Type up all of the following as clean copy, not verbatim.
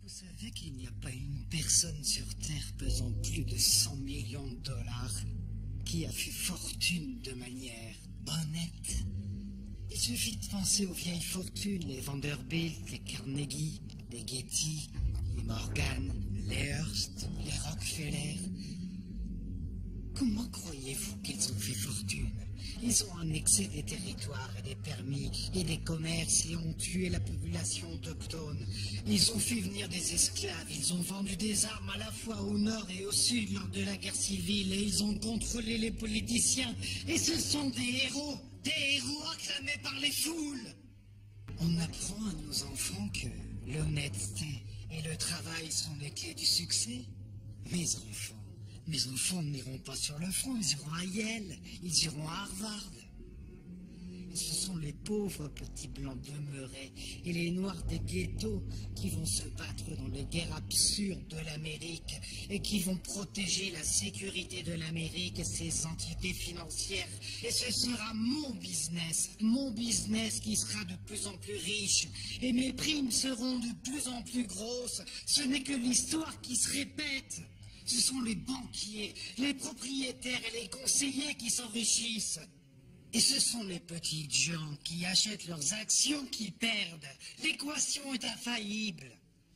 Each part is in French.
savez qu'il n'y a pas une personne sur Terre pesant plus de 100 millions de dollars qui a fait fortune de manière honnête? Il suffit de penser aux vieilles fortunes, les Vanderbilt, les Carnegie, les Getty, les Morgan, les Hearst, les Rockefeller. Comment croyez-vous qu'ils ont fait fortune? Ils ont annexé des territoires et des permis et des commerces et ont tué la population autochtone. Ils ont fait venir des esclaves, ils ont vendu des armes à la fois au nord et au sud lors de la guerre civile et ils ont contrôlé les politiciens. Et ce sont des héros acclamés par les foules. On apprend à nos enfants que l'honnêteté et le travail sont les clés du succès. Mes enfants n'iront pas sur le front, ils iront à Yale, ils iront à Harvard. Ce sont les pauvres petits blancs demeurés et les noirs des ghettos qui vont se battre dans les guerres absurdes de l'Amérique et qui vont protéger la sécurité de l'Amérique et ses entités financières. Et ce sera mon business qui sera de plus en plus riche et mes primes seront de plus en plus grosses. Ce n'est que l'histoire qui se répète. Ce sont les banquiers, les propriétaires et les conseillers qui s'enrichissent. Et ce sont les petites gens qui achètent leurs actions qui perdent. L'équation est infaillible.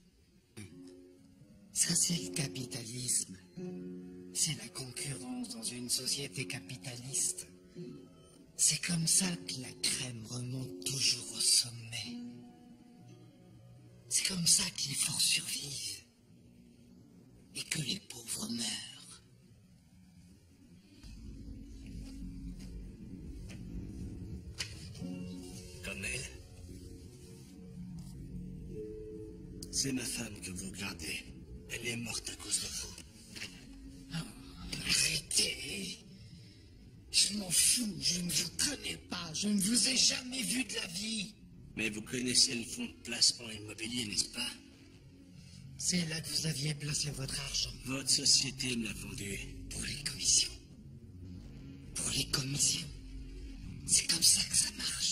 Ça, c'est le capitalisme. C'est la concurrence dans une société capitaliste. C'est comme ça que la crème remonte toujours au sommet. C'est comme ça que les forts survivent. Et que les pauvres meurent. Comme elle. C'est ma femme que vous regardez. Elle est morte à cause de vous. Oh, arrêtez. Je m'en fous, je ne vous connais pas, je ne vous ai jamais vu de la vie. Mais vous connaissez le fonds de placement immobilier, n'est-ce pas? C'est là que vous aviez placé votre argent. Votre société me l'a vendu. Pour les commissions. Pour les commissions. C'est comme ça que ça marche.